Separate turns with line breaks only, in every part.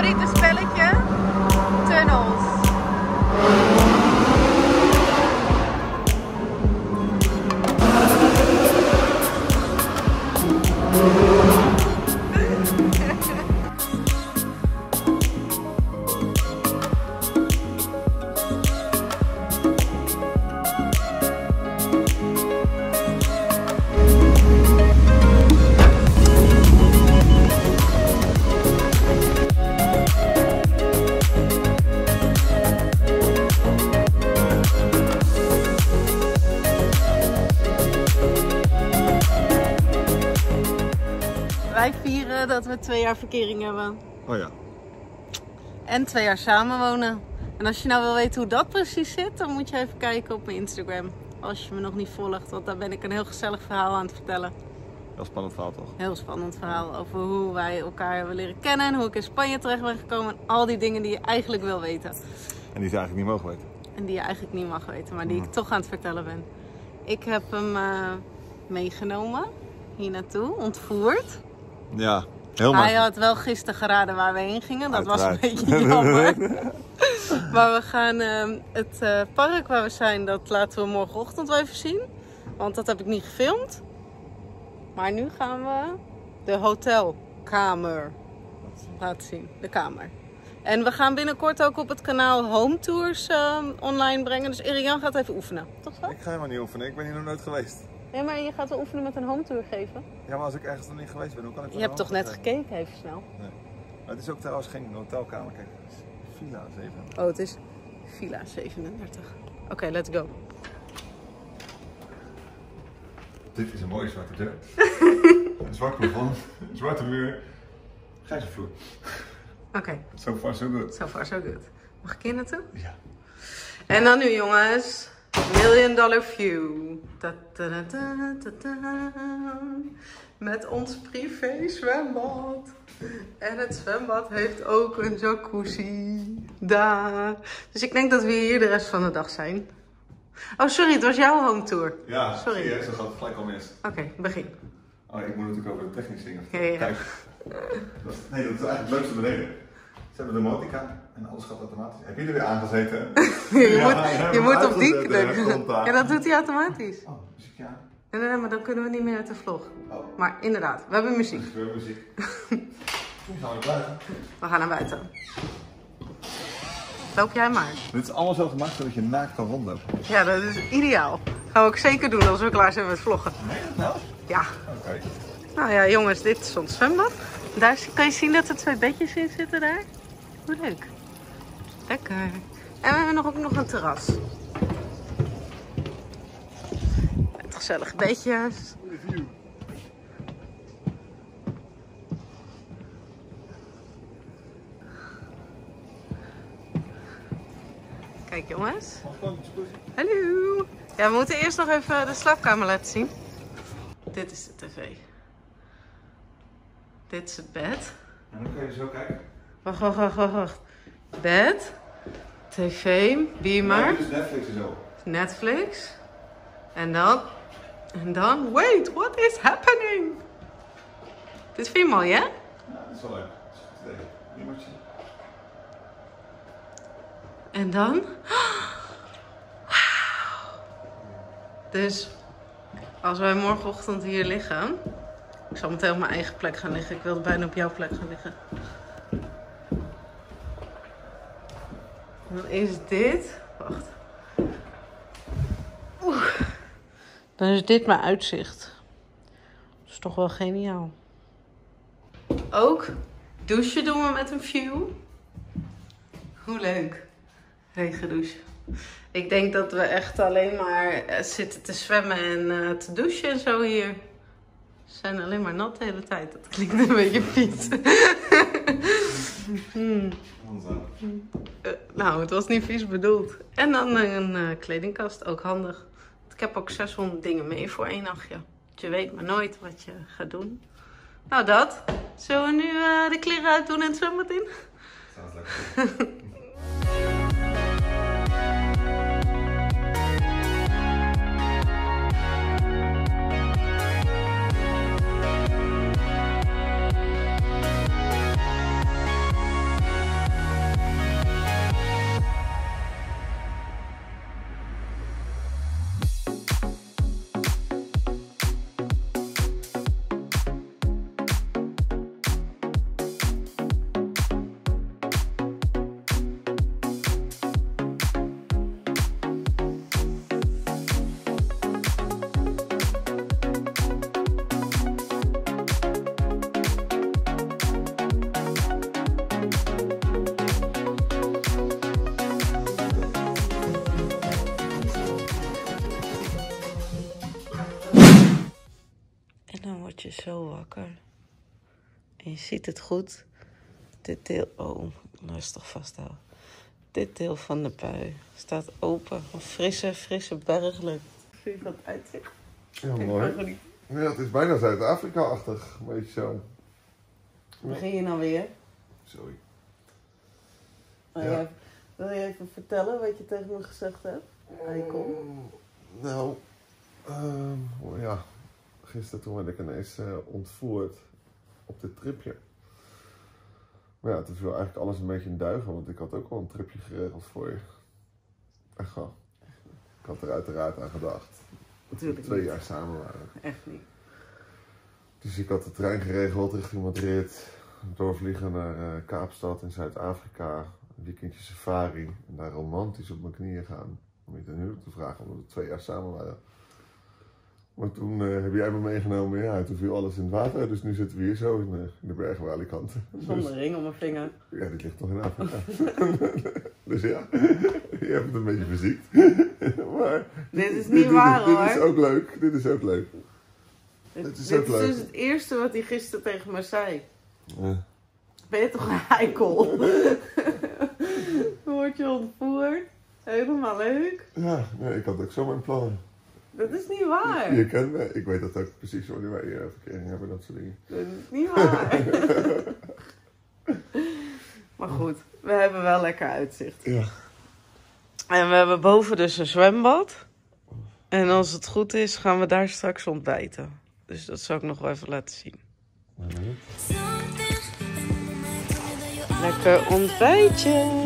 favoriete spelletje? Tunnels. Wij vieren dat we 2 jaar verkering hebben.
Oh ja.
En 2 jaar samenwonen. En als je nou wil weten hoe dat precies zit, dan moet je even kijken op mijn Instagram. Als je me nog niet volgt, want daar ben ik een heel gezellig verhaal aan het vertellen.
Heel spannend verhaal toch?
Heel spannend verhaal over hoe wij elkaar hebben leren kennen en hoe ik in Spanje terecht ben gekomen. En al die dingen die je eigenlijk wil weten.
En die ze eigenlijk niet mogen weten.
En die je eigenlijk niet mag weten, maar die ik toch aan het vertellen ben. Ik heb hem meegenomen hier naartoe, ontvoerd.
Ja, heel
Hij
makkelijk.
had wel gisteren geraden waar we heen gingen. Dat was een
Uiteraard.
beetje jammer. Maar we gaan het park waar we zijn, dat laten we morgenochtend wel even zien. Want dat heb ik niet gefilmd. Maar nu gaan we de hotelkamer laten zien. De kamer. En we gaan binnenkort ook op het kanaal Home Tours online brengen. Dus Erian gaat even oefenen. Toch zo?
Ik ga helemaal niet oefenen, ik ben hier nog nooit geweest.
Nee, maar je gaat wel oefenen met een home tour geven.
Ja, maar als ik ergens nog niet geweest ben, hoe kan ik
Je
dan
hebt toch net
geven?
gekeken, even snel.
Nee. Maar het is ook trouwens geen hotelkamer, kijk. Het is Villa 7.
Oh, het is Villa 37. Oké, let's go.
Dit is een mooie zwarte deur. Een zwart plafond, een zwarte muur, grijze vloer.
Oké,
So far so good.
so far so good. Mag ik hier naartoe?
Ja.
En dan nu jongens, $1 million view. Ta -ta -ta -ta -ta -ta. Met ons privé zwembad. En het zwembad heeft ook een jacuzzi. Daar. Dus ik denk dat we hier de rest van de dag zijn. Oh sorry, het was jouw home tour.
Ja,
Sorry.
zie je, zo gaat het gelijk al mis.
Oké, begin.
Oh, ik moet natuurlijk over de technisch zingen.
Ja, ja.
Kijk. Dat is eigenlijk het leukste beneden. Ze hebben de motica en alles gaat automatisch. Heb je er weer aangezeten?
Je moet op die
uitgezet,
klik. Ja, dat doet hij automatisch.
Oh, muziekje aan.
Nee, maar dan kunnen we niet meer uit de vlog.
Oh.
Maar inderdaad, we hebben muziek.
Er is weer muziek. Nu gaan we naar buiten.
We gaan naar buiten. Loop jij maar.
Dit is allemaal zo gemaakt zodat je naakt kan rondlopen.
Ja, dat is ideaal. Gaan we ook zeker doen als we klaar zijn met vloggen.
Nee, dat nou?
Ja.
Oké.
Nou ja, jongens, dit is ons zwembad. Daar kan je zien dat er 2 bedjes in zitten daar. Hoe leuk. Lekker. En we hebben ook nog een terras. Met gezellige bedjes.
Goede view.
Kijk jongens.
Mag gewoon een jacuzzi?
Hallo. Ja, we moeten eerst nog even de slaapkamer laten zien. Dit is de tv. Dit is het bed.
En dan kun je zo kijken.
Wacht. Bed. TV. Beamer.
Ja, dus Netflix en zo.
Netflix. En dan... Wait, what is happening? Dit vind je mooi, hè?
Ja, dat is wel leuk. Dat is een goed idee. Hier moet je zien.
En dan... Wauw. Dus, als wij morgenochtend hier liggen... Ik zal meteen op mijn eigen plek gaan liggen. Ik wilde bijna op jouw plek gaan liggen. Dan is dit... Wacht. Oeh. Dan is dit mijn uitzicht. Dat is toch wel geniaal. Ook douchen doen we met een view. Hoe leuk. Regendouche. Ik denk dat we echt alleen maar zitten te zwemmen en te douchen en zo hier. We zijn alleen maar nat de hele tijd. Dat klinkt een beetje vies. Nou, het was niet vies bedoeld. En dan een kledingkast, ook handig. Ik heb ook 600 dingen mee voor 1 nachtje. Je weet maar nooit wat je gaat doen. Nou dat. Zullen we nu de kleren uitdoen en het zwembad in?
Sounds lekker.
dan word je zo wakker. En je ziet het goed. Dit deel... Oh, rustig vasthouden. Dit deel van de pui staat open. Een frisse berglucht. Vind je dat uitzicht?
Ja, mooi. Ja, het is bijna Zuid-Afrika-achtig. Een beetje zo.
Begin je nou weer?
Sorry.
Ja. Wil je even vertellen wat je tegen me gezegd hebt? Eikel.
Nou, ja. Gisteren toen werd ik ineens ontvoerd op dit tripje. Maar ja, toen viel eigenlijk alles een beetje in duigen, want ik had ook wel een tripje geregeld voor je. Echt wel. Ik had er uiteraard aan gedacht. Dat we 2 jaar samen waren.
Echt niet.
Dus ik had de trein geregeld richting Madrid. Doorvliegen naar Kaapstad in Zuid-Afrika. Een weekendje safari. En daar romantisch op mijn knieën gaan. Om je ten huwelijk te vragen, omdat we 2 jaar samen waren. Maar toen heb jij me meegenomen, ja, toen viel alles in het water. Dus nu zitten we hier zo in de bergen bij Alicante.
Zonder ring om mijn vinger.
Ja, dit ligt toch in Afrika. Dus ja, je hebt het een beetje verziekt. Maar
dit is niet waar hoor.
Dit is ook leuk. Dit is ook leuk.
Dit is dus het eerste wat hij gisteren tegen me zei. Ben je toch een eikel? Word je ontvoerd? Helemaal leuk.
Ja, nee, ik had ook zo mijn plannen.
Dat is niet waar.
Je kent me. Ik weet dat ook precies wanneer wij verkering hebben, dat soort dingen.
Dat is niet waar. Maar goed, we hebben wel lekker uitzicht.
Ja.
En we hebben boven dus een zwembad. En als het goed is, gaan we daar straks ontbijten. Dus dat zal ik nog wel even laten zien. Lekker ontbijtje.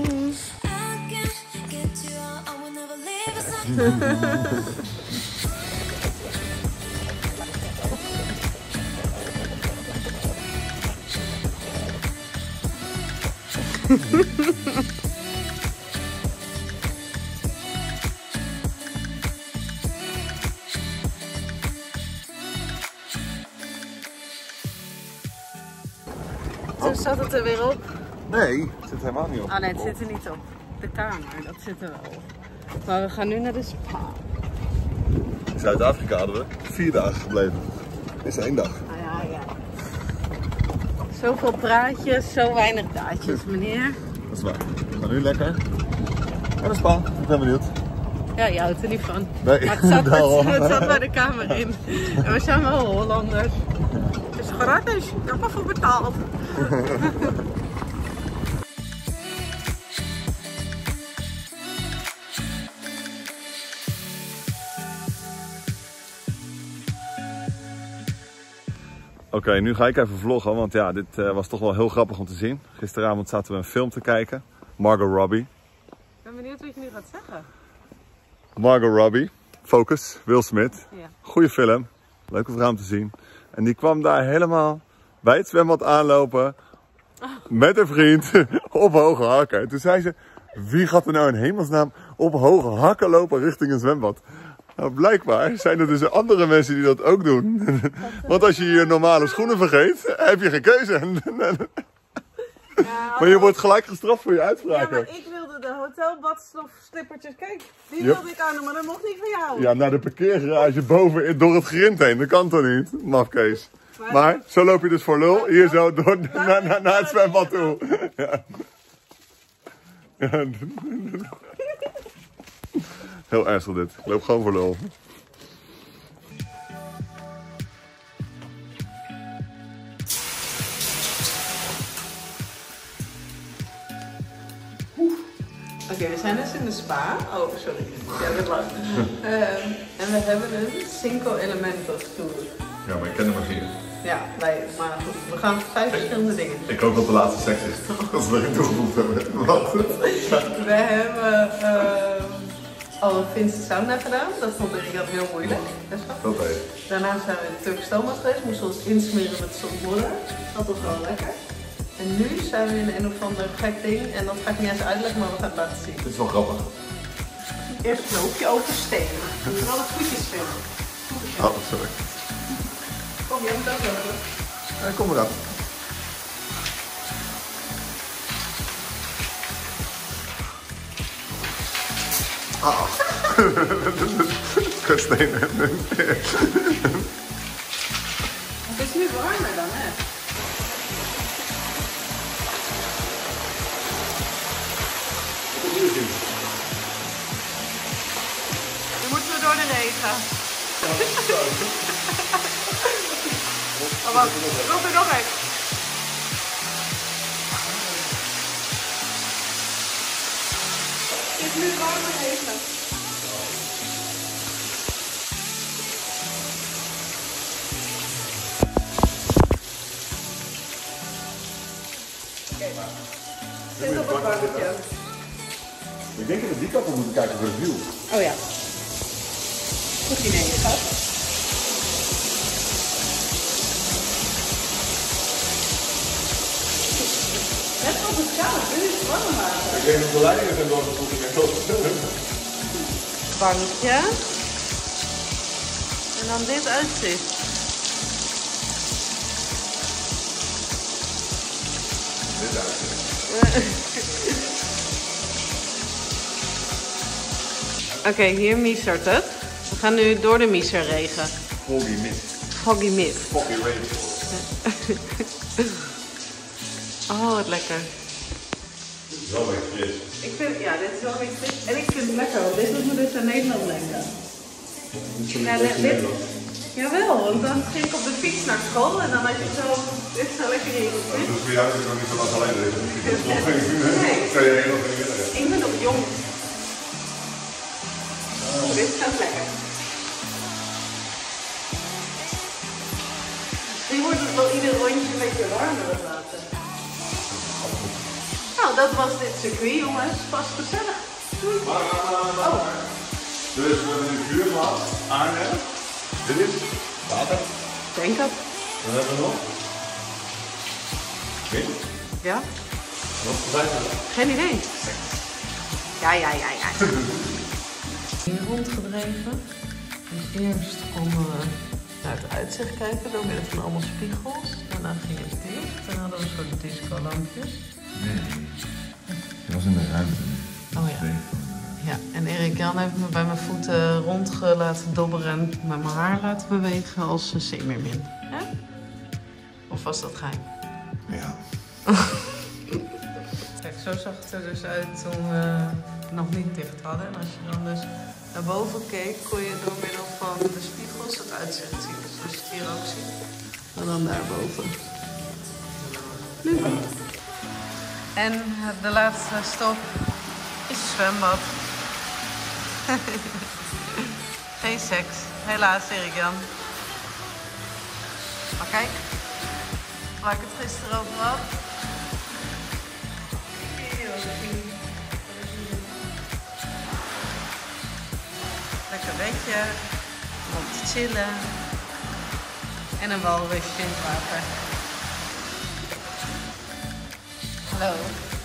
Toen zat het er weer op.
Nee, het zit helemaal niet op.
Oh nee, het zit er niet op. De kamer, dat zit er wel op. Maar we gaan nu naar de spa.
In Zuid-Afrika hadden we 4 dagen gebleven. Dit is 1 dag.
Ah, ja. Zoveel praatjes, zo weinig daadjes, meneer.
Dat is waar. We gaan nu lekker naar de spa. Ik ben benieuwd.
Ja, je houdt er niet van.
Nee.
Maar het zat bij de kamer in. En we zijn wel Hollanders. Het is gratis, ik heb ervoor betaald.
Oké, nu ga ik even vloggen, want ja, dit was toch wel heel grappig om te zien. Gisteravond zaten we een film te kijken. Margot Robbie.
Ik ben benieuwd wat je nu gaat zeggen.
Margot Robbie, Focus, Will Smith.
Ja.
Goeie film, leuke vrouw om te zien. En die kwam daar helemaal bij het zwembad aanlopen, met een vriend, op hoge hakken. En toen zei ze, wie gaat er nou in hemelsnaam op hoge hakken lopen richting een zwembad? Nou, blijkbaar zijn er dus andere mensen die dat ook doen. Want als je je normale schoenen vergeet, heb je geen keuze.
Ja,
maar je wordt gelijk gestraft voor je uitspraken.
Ja, maar ik wilde de hotelbadslippertjes. Kijk, die wilde ik aan, maar dat mocht niet van jou.
Ja, naar de parkeergarage boven door het grind heen. Dat kan toch niet? Mafkees. Maar zo loop je dus voor lul, hier zo door naar het zwembad toe. Ja. Ja. Heel ernstig dit. Ik loop gewoon voor lul.
Oké, we zijn dus in de spa. Oh, sorry. Ja, dat was. En we hebben een Cinco Elementos tour.
Ja, maar ik ken hem maar 4.
Ja, maar goed, we gaan 5 verschillende dingen.
Ik hoop dat de laatste seks is. Dat is wat ik toegevoegd hebben. Wat?
We hebben al een Finse sauna gedaan. Dat vond ik heel moeilijk.
Dat heet.
Daarna zijn we in Turks Thomas geweest. Moesten we ons insmeren met zonnebloeden. Dat was wel lekker. En nu zijn we in een of ander gek ding. En dat ga ik niet eens uitleggen, maar we gaan het laten zien.
Dit is wel grappig.
Eerst loop je over stenen. Je moet wel de voetjes vinden.
Oh, sorry.
Kom, jij moet ook lopen.
Ja, kom eraan. Ah. Stenen.
warmer dan, hè? Nu moeten we door de regen. Oh, wacht. Er komt er nog een. Het is nu warme regen. Zit op het warmtje.
Ik denk dat we die kant op moeten kijken voor de view.
Oh ja. Goed idee, schat. Net op het koud, dit is warm water.
Ik denk dat de leidingen zijn doorgevoerd en tot.
Bankje. En dan dit uitzicht.
Dit uitzicht.
Oké, hier miezert het. We gaan nu door de miezerregen.
Foggy mist.
Foggy mist.
Foggy rain.
Oh, wat lekker.
Wel weer fris.
Ik vind, ja, dit is wel weer fris. En ik vind het lekker, want dit doet me dus aan Nederland denken. Ja, dit, jawel, want dan ging ik op de fiets naar school en dan had je zo, dit zo lekker in je gezicht.
Dus voor jou is het nog niet zo lang alleen.
Nee.
Kan je heel veel herinneren?
Ik ben nog jong. Dit gaat lekker. Nu wordt het wel ieder rondje een beetje warmer het water. Nou, dat was dit circuit, jongens. Vast gezellig. Doei. Oh.
Dus we hebben nu vuur gehad, Arnhem. Dit is water.
Denk het.
Wat hebben we nog? Wind.
Ja?
Wat zijn we?
Geen idee. Ja. Hier rondgedreven. Dus eerst konden we naar het uitzicht kijken door middel van allemaal spiegels. Daarna ging het dicht en hadden we een soort discolampjes.
Nee. Dat was in de ruimte.
Oh ja. Ja, en Erik Jan heeft me bij mijn voeten rond laten dobberen en met mijn haar laten bewegen als een zeemeermin. Hè? Of was dat geheim?
Ja.
Kijk, zo zag het er dus uit toen we nog niet dicht hadden. En als je dan dus naar boven keek, kon je door middel van de spiegels het uitzicht zien. Dus als je het hier ook ziet, en dan daarboven. Nu. En de laatste stop is het zwembad. Geen seks, helaas, Erik Jan. Maar kijk, waar ik het gisteren over had. Lekker bedje, om te chillen en een walvisje in het water. Hallo.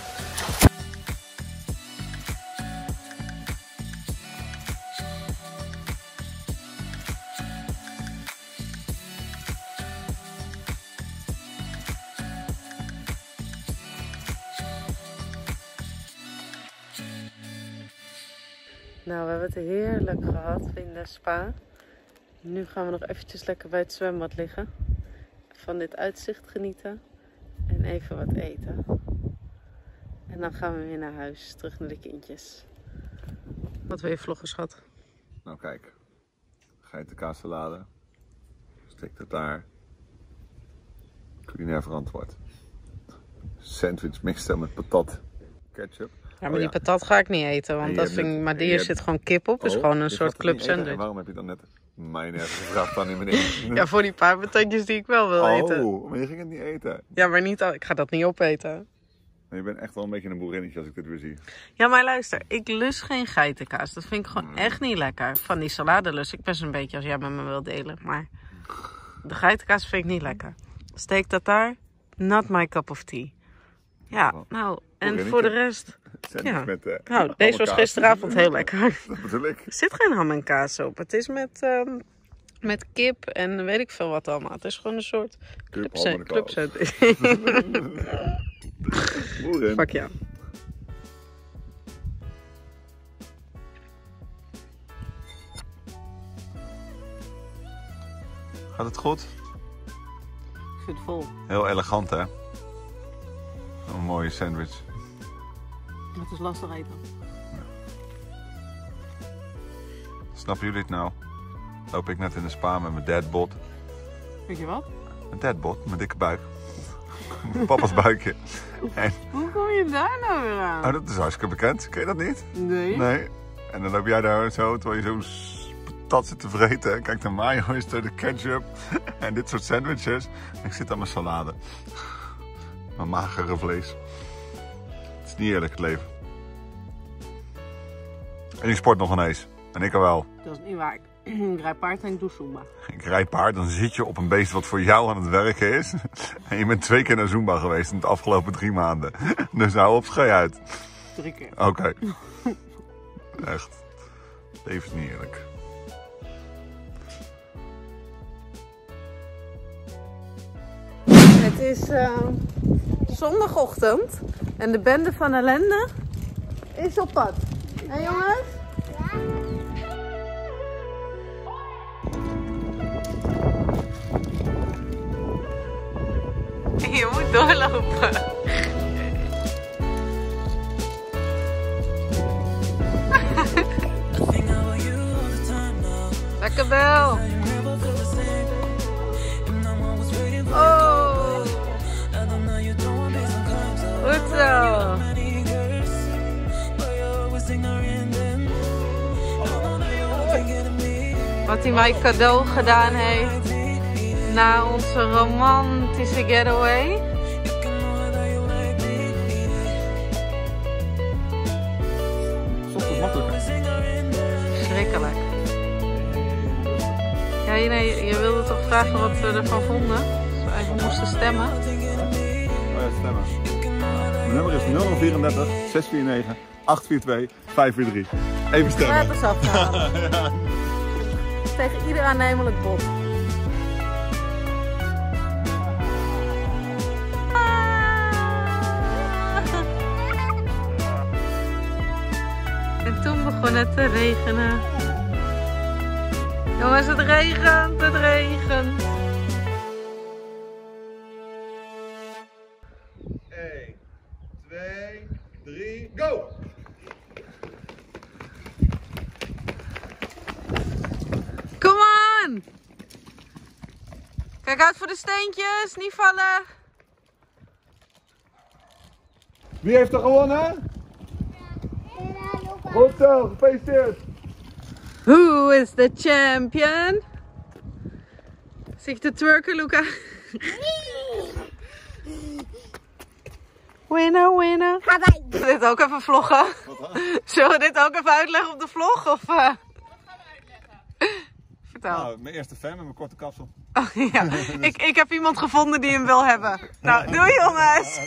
Nou, we hebben het heerlijk gehad in de spa. Nu gaan we nog eventjes lekker bij het zwembad liggen. Van dit uitzicht genieten. En even wat eten. En dan gaan we weer naar huis. Terug naar de kindjes. Wat wil je vloggen, schat?
Nou kijk. Geitenkaassalade. Steek dat daar. Culinair verantwoord. Sandwich mixed met patat. Ketchup.
Ja, maar die patat ga ik niet eten, want dat vind ik, maar hier zit gewoon kip op, dus gewoon een soort club sandwich.
Waarom heb je dan net mayonaise gevraagd dan in beneden?
Ja, voor die paar patatjes die ik wel wil eten.
Oh, maar je ging het niet eten.
Ja, maar niet al, ik ga dat niet opeten.
Je bent echt wel een beetje een boerinnetje als ik dit weer zie.
Ja, maar luister, ik lust geen geitenkaas. Dat vind ik gewoon echt niet lekker. Van die salade lust ik best een beetje als jij met me wilt delen, maar de geitenkaas vind ik niet lekker. Steek dat daar, not my cup of tea. Ja, nou, en voor de rest... Ja.
Met,
nou, deze was gisteravond heel lekker.
Dat bedoel ik.
Er zit geen ham en kaas op. Het is met kip en weet ik veel wat allemaal. Het is gewoon een soort clubset. Fuck ja.
Gaat het goed?
zit vol.
Heel elegant, hè? Een mooie sandwich.
Het is lastig eten.
Snappen jullie het nou? Loop ik net in de spa met mijn dadbod.
Weet je wat?
Mijn dadbod, mijn dikke buik. Papa's buikje. En...
Hoe kom je daar nou weer aan?
Oh, dat is hartstikke bekend. Ken je dat niet?
Nee.
Nee. En dan loop jij daar zo, terwijl je zo'n patat zit te vreten. En kijk, de mayo is er, de ketchup. En dit soort sandwiches. En ik zit aan mijn salade. Mijn magere vlees. Het is niet eerlijk, het leven. En je sport nog ineens. En ik al wel.
Dat is niet waar. Ik rijd paard en ik doe Zumba.
Ik rijd paard, dan zit je op een beest wat voor jou aan het werken is. En je bent 2 keer naar Zumba geweest in de afgelopen 3 maanden. Dus hou op, schei uit.
3 keer.
Oké. Echt. Leven is niet eerlijk.
Het is zondagochtend en de bende van ellende is op pad. Hé jongens? Je moet doorlopen. Lekker bel. Oh. Goed zo. Wat hij mij cadeau gedaan heeft na onze romantische getaway. Schrikkelijk. Ja, nee, je wilde toch vragen wat we ervan vonden? Dus we eigenlijk moesten stemmen.
Oh ja, stemmen. Mijn nummer is 034 649 842 543. Even stemmen.
Gratis afhalen.
Ja.
Tegen ieder aannemelijk bod. En toen begon het te regenen. Jongens, het regent, het regent.
1, 2, 3, go!
Come on! Kijk uit voor de steentjes, niet vallen.
Wie heeft er gewonnen? Goed zo, gefeliciteerd!
Who is the champion? Zie je te twerken, Luca? Winner, winner. Zullen we dit ook even vloggen? Zullen we dit ook even uitleggen op de vlog? Of, Wat gaan we uitleggen? Vertel.
Nou, mijn eerste fan met mijn korte kapsel.
Oh, ja. Ik heb iemand gevonden die hem wil hebben. Nou, doei jongens!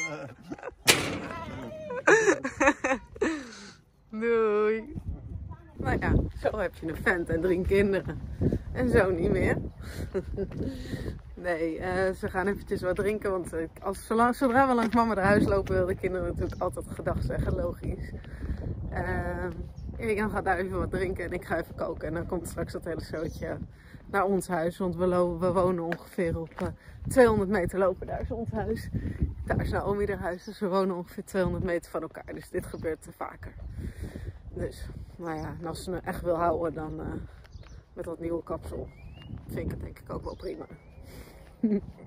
Doei! Nou ja, zo heb je een vent en 3 kinderen. En zo niet meer. Nee, ze gaan eventjes wat drinken. Want zodra we langs mama naar huis lopen, willen de kinderen natuurlijk altijd gedag zeggen, logisch. Irian gaat daar even wat drinken en ik ga even koken. En dan komt straks dat hele zootje naar ons huis. Want we wonen ongeveer op 200 meter lopen. Daar is ons huis. Daar is Naomi haar huis. Dus we wonen ongeveer 200 meter van elkaar. Dus dit gebeurt vaker. Dus, nou ja, en als ze me echt wil houden, dan met dat nieuwe kapsel vind ik het denk ik ook wel prima.